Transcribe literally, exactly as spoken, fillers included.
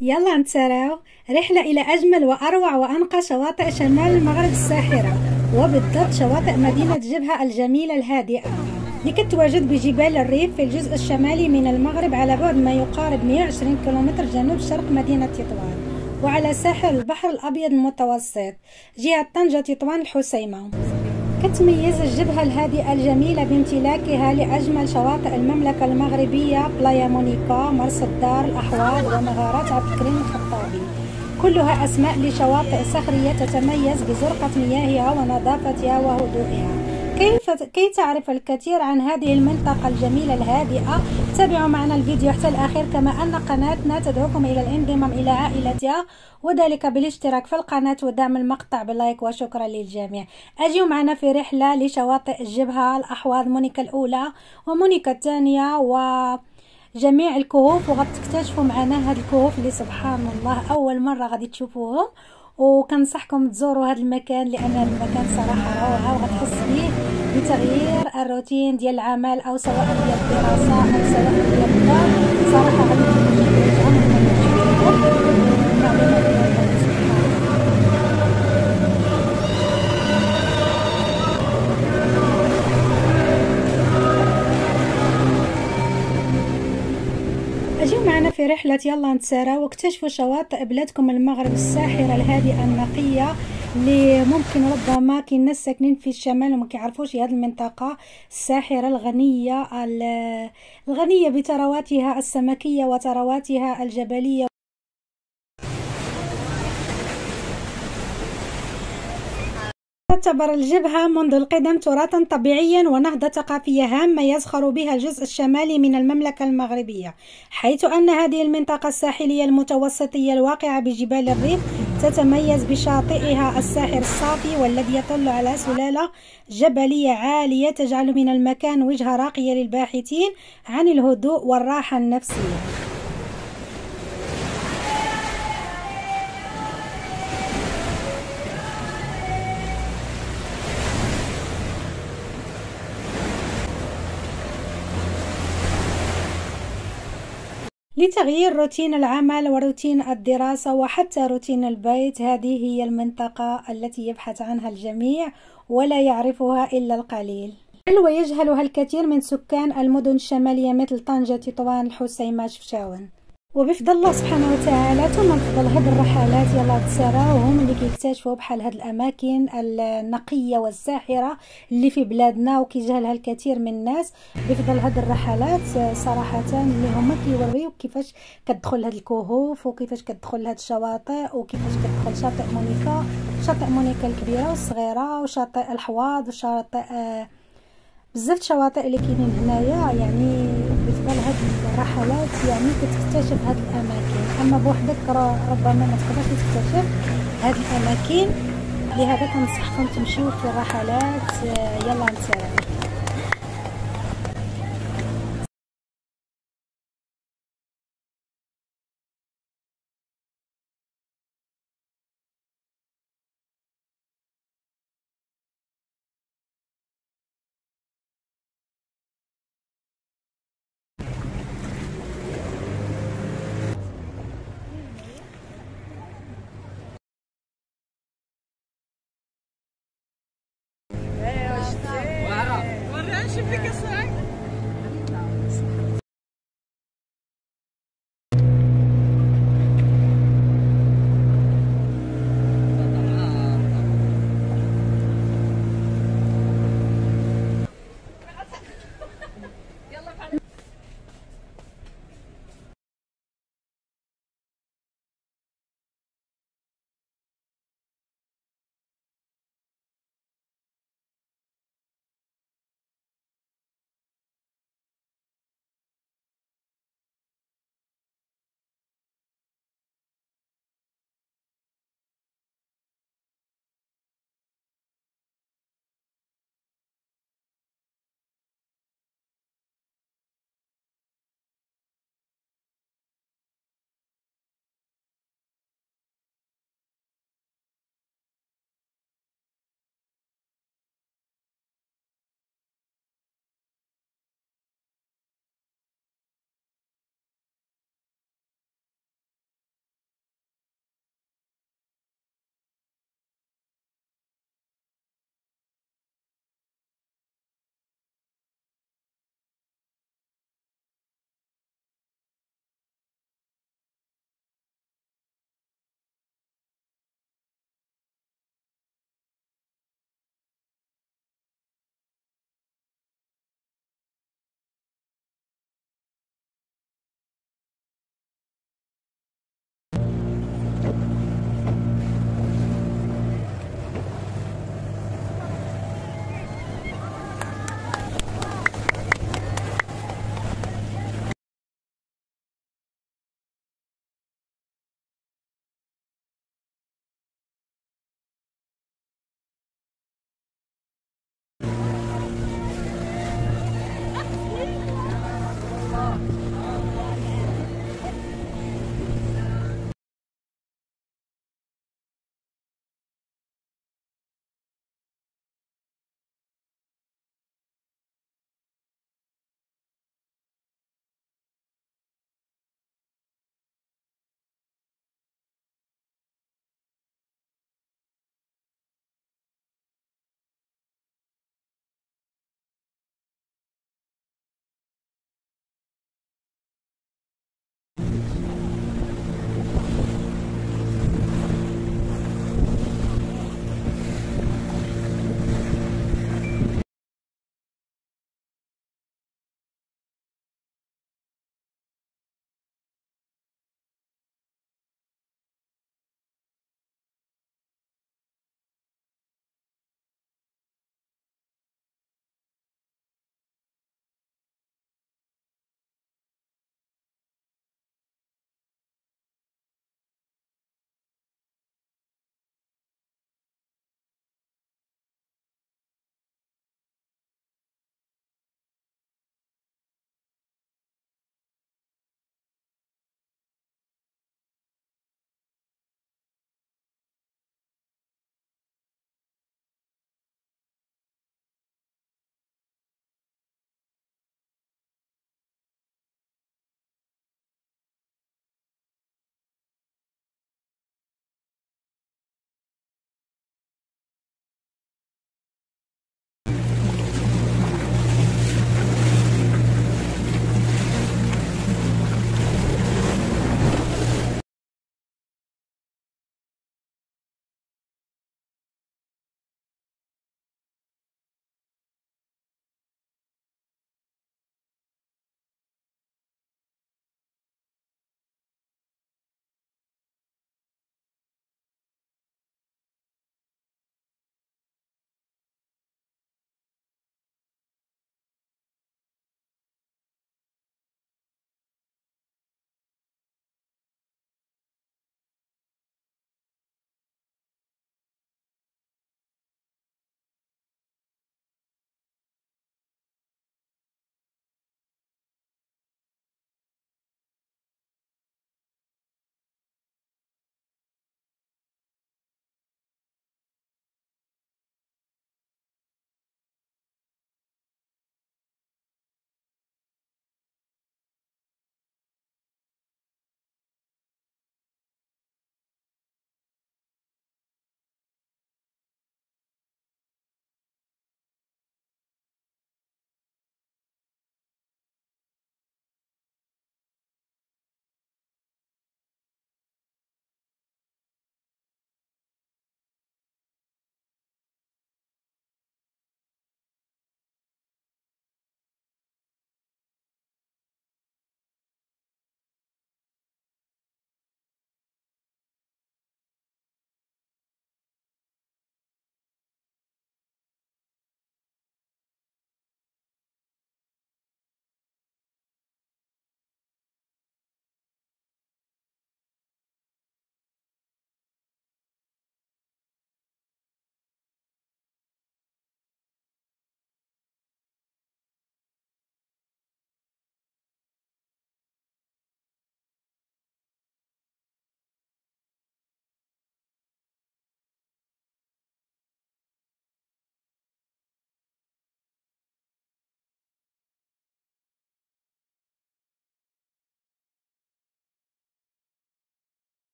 يلا نتسارعوا رحلة إلى أجمل وأروع وأنقى شواطئ شمال المغرب الساحرة، وبالضبط شواطئ مدينة جبهة الجميلة الهادئة، لكتواجد بجبال الريف في الجزء الشمالي من المغرب على بعد ما يقارب مئة وعشرين كيلومتر جنوب شرق مدينة تطوان، وعلى ساحل البحر الأبيض المتوسط جهة طنجة تطوان الحسيمة. كتميز الجبهة الهادئة الجميلة بامتلاكها لأجمل شواطئ المملكة المغربية بلايا مونيكا، مرسى الدار، الأحواض، ومغارات عبد الكريم الخطابي، كلها أسماء لشواطئ صخرية تتميز بزرقة مياهها ونظافتها وهدوئها. كيف كي تعرف الكثير عن هذه المنطقة الجميلة الهادئة، تابعوا معنا الفيديو حتى الأخير، كما أن قناتنا تدعوكم إلى الانضمام إلى عائلتها، وذلك بالاشتراك في القناة ودعم المقطع بلايك، وشكرا للجميع. أجيوا معنا في رحلة لشواطئ الجبهة، الأحواض مونيكا الأولى ومونيكا الثانية وجميع الكهوف، وغتكتشفوا معنا هاد الكهوف اللي سبحان الله أول مرة غادي تشوفوهم، وكنصحكم تزوروا هذا المكان لان هذا المكان صراحه روعه، وغتحس به بتغيير الروتين ديال العمل او سواء ديال الدراسه او سواء ديال الدار. صراحه غادي تكون عمرك ما تشوفوهم معلومات ديال سبحان الله. اجيو معنا في رحله يلا نتسارى واكتشفوا شواطئ بلادكم المغرب الساحره الهادئه النقيه، اللي ممكن ربما كاين ناس ساكنين في الشمال وما كيعرفوش هذه المنطقه الساحره الغنيه الغنيه بثرواتها السمكيه وثرواتها الجبليه. تعتبر الجبهة منذ القدم تراثا طبيعيا ونهضة ثقافية هامة يزخر بها الجزء الشمالي من المملكة المغربية، حيث أن هذه المنطقة الساحلية المتوسطية الواقعة بجبال الريف تتميز بشاطئها الساحر الصافي، والذي يطل على سلالة جبلية عالية تجعل من المكان وجهة راقية للباحثين عن الهدوء والراحة النفسية. لتغيير روتين العمل وروتين الدراسة وحتى روتين البيت، هذه هي المنطقة التي يبحث عنها الجميع ولا يعرفها إلا القليل، بل ويجهلها الكثير من سكان المدن الشمالية مثل طنجة، تطوان، الحسيمة، شفشاون. وبفضل الله سبحانه وتعالى ثم بفضل هاد الرحلات يلا تسارى، وهم اللي كيكتشفوا بحال هاد الاماكن النقيه والساحره اللي في بلادنا وكيجهلها الكثير من الناس. بفضل هاد الرحلات صراحه اللي هما كيوريوك كيفاش كتدخل هاد الكهوف وكيفاش كتدخل هاد الشواطئ وكيفاش كتدخل شاطئ مونيكا، شاطئ مونيكا الكبيره والصغيره، وشاطئ الحواض، وشاطئ آه بزاف الشواطئ اللي كاينين هنايا. يعني بفضل هاد الرحلات يعني كتكتشف هاد الاماكن، اما بوحدك ربما ما تقدرش تكتشف هاد الاماكن، لهذا كنصحكم تمشيو في الرحلات. يلا نتسارعوا.